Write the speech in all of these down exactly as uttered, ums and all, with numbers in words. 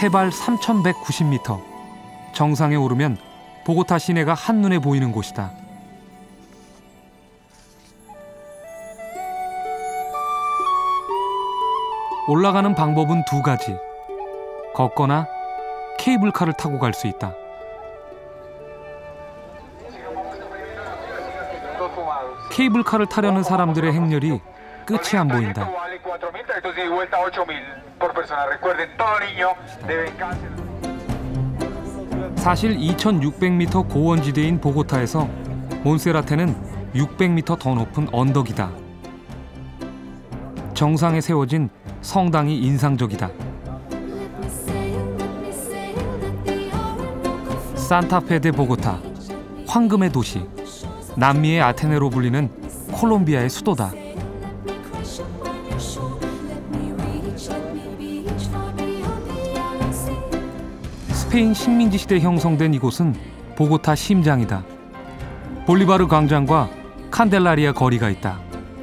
해발 삼천백구십 미터. 정상에 오르면 보고타 시내가 한눈에 보이는 곳이다. 올라가는 방법은 두 가지. 걷거나 케이블카를 타고 갈 수 있다. 케이블카를 타려는 사람들의 행렬이 끝이 안 보인다. 사실 이천육백 미터 고원지대인 보고타에서 몬세라테는 육백 미터 더 높은 언덕이다. 정상에 세워진 성당이 인상적이다. 산타페 데 보고타, 황금의 도시, 남미의 아테네로 불리는 콜롬비아의 수도다. 스페인 식민지 시대 형성된 이곳은 보고타 심장이다. 볼리바르 광장과 칸델라리아 거리가 있다.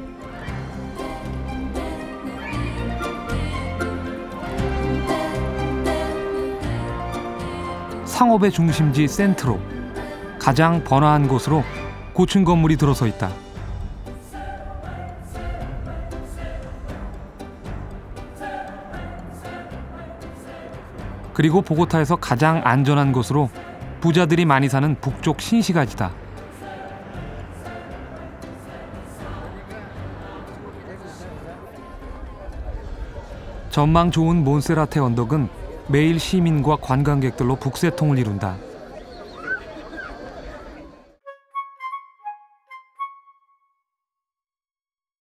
상업의 중심지 센트로, 가장 번화한 곳으로 고층 건물이 들어서 있다. 그리고 보고타에서 가장 안전한 곳으로 부자들이 많이 사는 북쪽 신시가지다. 전망 좋은 몬세라테 언덕은 매일 시민과 관광객들로 북새통을 이룬다.